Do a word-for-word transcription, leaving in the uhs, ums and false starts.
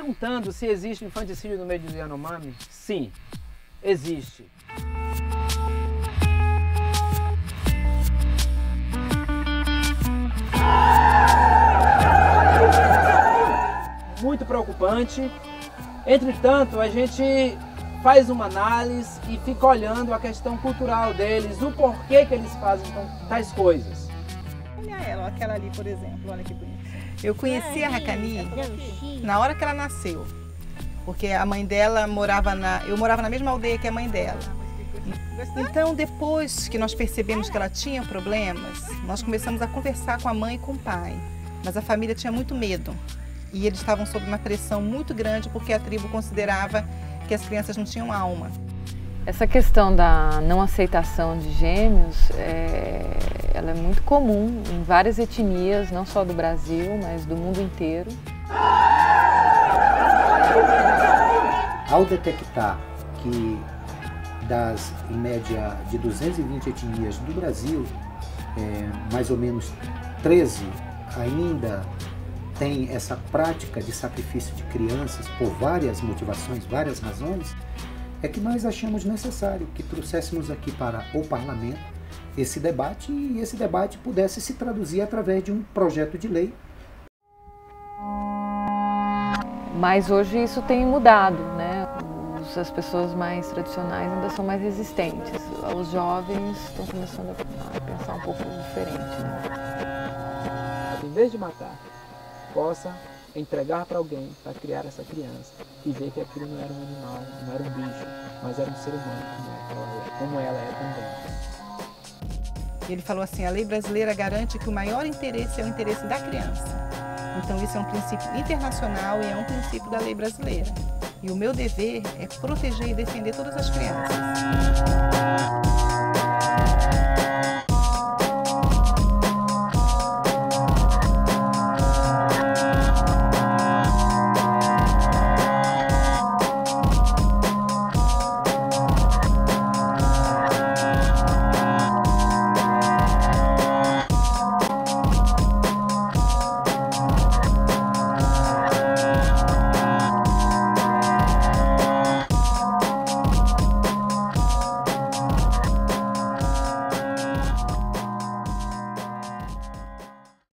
perguntando se existe infanticídio no meio dos Yanomami? Sim, existe. Muito preocupante. Entretanto, a gente faz uma análise e fica olhando a questão cultural deles, o porquê que eles fazem tais coisas. Olha ela, aquela ali, por exemplo, olha que bonita. Eu conheci a Racani na hora que ela nasceu, porque a mãe dela morava na... eu morava na mesma aldeia que a mãe dela. Então, depois que nós percebemos que ela tinha problemas, nós começamos a conversar com a mãe e com o pai, mas a família tinha muito medo. E eles estavam sob uma pressão muito grande porque a tribo considerava que as crianças não tinham alma. Essa questão da não aceitação de gêmeos, é, ela é muito comum em várias etnias, não só do Brasil, mas do mundo inteiro. Ao detectar que das, em média, de duzentas e vinte etnias do Brasil, é, mais ou menos treze ainda tem essa prática de sacrifício de crianças por várias motivações, várias razões, é que nós achamos necessário que trouxéssemos aqui para o parlamento esse debate e esse debate pudesse se traduzir através de um projeto de lei. Mas hoje isso tem mudado, né? As pessoas mais tradicionais ainda são mais resistentes. Os jovens estão começando a pensar um pouco diferente, né? Em vez de matar, possa entregar para alguém, para criar essa criança e ver que aquilo não era um animal, não era um bicho, mas era um ser humano, como ela é, como ela é também. Ele falou assim, a lei brasileira garante que o maior interesse é o interesse da criança. Então isso é um princípio internacional e é um princípio da lei brasileira. E o meu dever é proteger e defender todas as crianças.